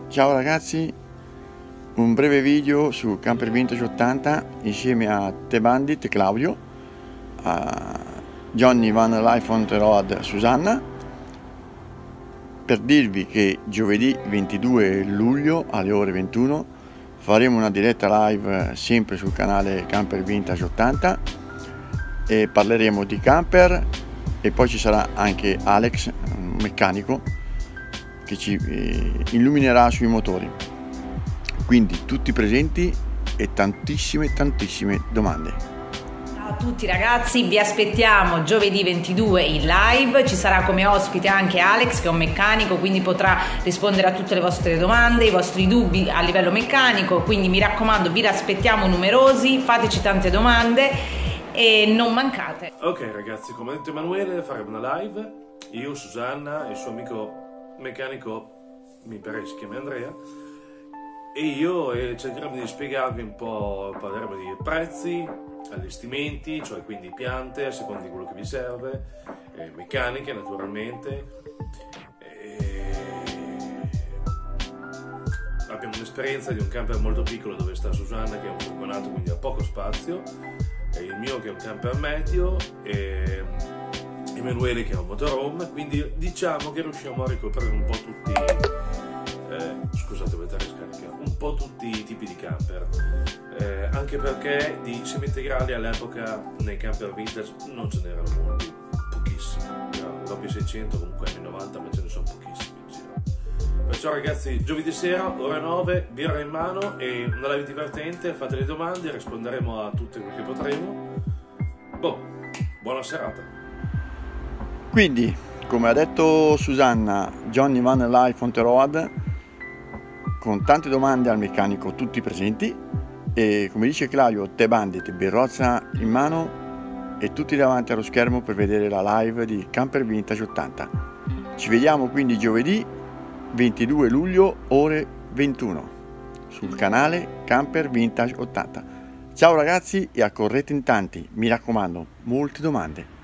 Ciao ragazzi, un breve video su Camper Vintage 80 insieme a The Bandit Claudio, a Johnny Van Life on the Road Susanna, per dirvi che giovedì 22 luglio alle ore 21 faremo una diretta live sempre sul canale Camper Vintage 80 e parleremo di camper, e poi ci sarà anche Alex, un meccanico, che ci illuminerà sui motori. Quindi tutti presenti e tantissime domande. Ciao a tutti ragazzi, vi aspettiamo giovedì 22 in live. Ci sarà come ospite anche Alex, che è un meccanico, quindi potrà rispondere a tutte le vostre domande, i vostri dubbi a livello meccanico. Quindi mi raccomando, vi aspettiamo numerosi, fateci tante domande e non mancate. Ok ragazzi, come ha detto Emanuele, faremo una live, io, Susanna e il suo amico meccanico, mi pare si chiama Andrea, e io, cercheremo di spiegarvi un po', parleremo di prezzi, allestimenti, cioè quindi piante a seconda di quello che vi serve, meccaniche naturalmente. Abbiamo un'esperienza di un camper molto piccolo dove sta Susanna, che è un furgonato, quindi ha poco spazio, e il mio che è un camper medio, e Emanuele che è un motorhome, quindi diciamo che riusciamo a ricoprire un po' tutti, scusate, batteria scarica, un po' tutti i tipi di camper, anche perché di semi-integrali all'epoca nei camper vintage non ce n'erano molti, pochissimi, l'OP600 comunque anni 90, ma ce ne sono pochissimi in giro. Perciò ragazzi, giovedì sera, ore 9, birra in mano e una live divertente, fate le domande, risponderemo a tutte quelle che potremo. Buona serata. Quindi, come ha detto Susanna, Johnny Van Life on the Road, con tante domande al meccanico, tutti presenti, e come dice Claudio, The Bandit, birrozza in mano e tutti davanti allo schermo per vedere la live di Camper Vintage 80. Ci vediamo quindi giovedì 22 luglio ore 21 sul canale Camper Vintage 80. Ciao ragazzi e accorrete in tanti, mi raccomando, molte domande.